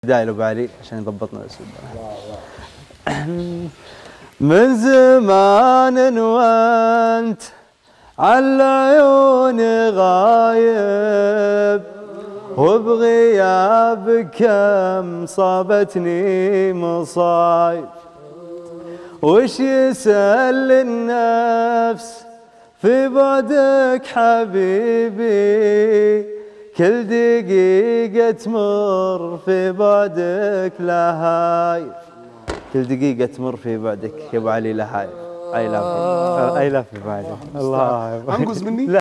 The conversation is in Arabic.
بداية لأبو علي عشان يضبطنا الأسلوب. من زمان وانت على عيوني غايب، وبغيابك كم صابتني مصايب، وش يسأل النفس في بعدك حبيبي، كل دقيقة تمر في بعدك لهايف، كل دقيقة تمر في بعدك يا ابو علي لهايف. اي لاف يا ابو علي. الله انقز مني.